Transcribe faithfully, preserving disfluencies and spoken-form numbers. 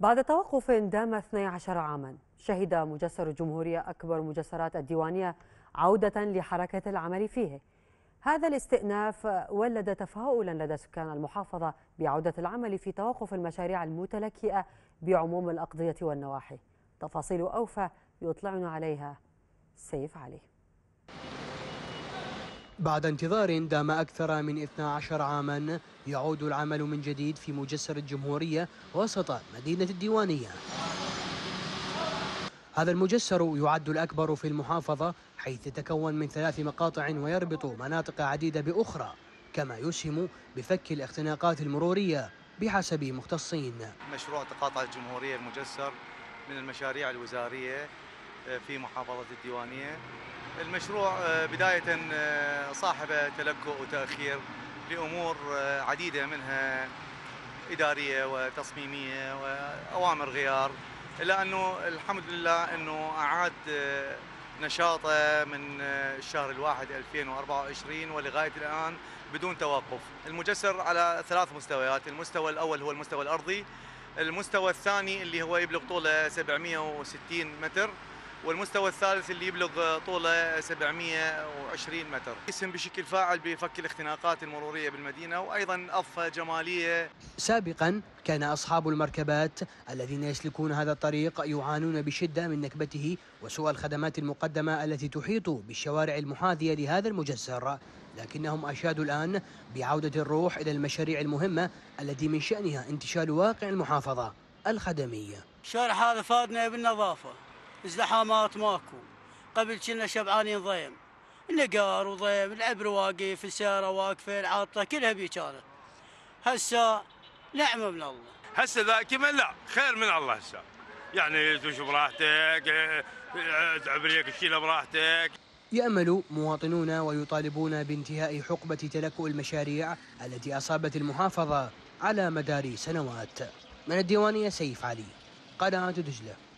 بعد توقف دام اثني عشر عاما، شهد مجسر الجمهورية أكبر مجسرات الديوانية عودة لحركة العمل فيه. هذا الاستئناف ولد تفاؤلا لدى سكان المحافظة بعودة العمل في توقف المشاريع المتلكئة بعموم الأقضية والنواحي. تفاصيل أوفى يطلعنا عليها سيف علي. بعد انتظار دام أكثر من اثني عشر عاما، يعود العمل من جديد في مجسر الجمهورية وسط مدينة الديوانية. هذا المجسر يعد الأكبر في المحافظة، حيث يتكون من ثلاث مقاطع ويربط مناطق عديدة بأخرى، كما يسهم بفك الاختناقات المرورية بحسب مختصين. مشروع تقاطع الجمهورية المجسر من المشاريع الوزارية في محافظة الديوانية. المشروع بداية صاحب تلكؤ وتأخير لأمور عديدة، منها إدارية وتصميمية وأوامر غيار، إلا أنه الحمد لله أنه أعاد نشاطه من الشهر الواحد ألفين وأربعة وعشرين ولغاية الآن بدون توقف. المجسر على ثلاث مستويات، المستوى الأول هو المستوى الأرضي، المستوى الثاني اللي هو يبلغ طوله سبعمئة وستين متر، والمستوى الثالث اللي يبلغ طوله سبعمئة وعشرين متر. يسهم بشكل فاعل بفك الاختناقات المرورية بالمدينة، وأيضا أضفة جمالية. سابقا كان أصحاب المركبات الذين يسلكون هذا الطريق يعانون بشدة من نكبته وسوء الخدمات المقدمة التي تحيط بالشوارع المحاذية لهذا المجسر، لكنهم أشادوا الآن بعودة الروح إلى المشاريع المهمة التي من شأنها انتشال واقع المحافظة الخدمية. الشارع هذا فادنا بالنظافة، ازدحامات ماكو. قبل كنا شبعانين ضيم، النقار وضيم، العبر واقف، السيارة واقفة، العاطلة كلها بي كانت. هسه نعمة من الله. هسه ذا كمان لا خير من الله. هسه يعني تمشي براحتك، تعبريك تشيلها براحتك. يأمل مواطنون ويطالبون بانتهاء حقبة تلكؤ المشاريع التي أصابت المحافظة على مدار سنوات. من الديوانية سيف علي، قناة دجلة.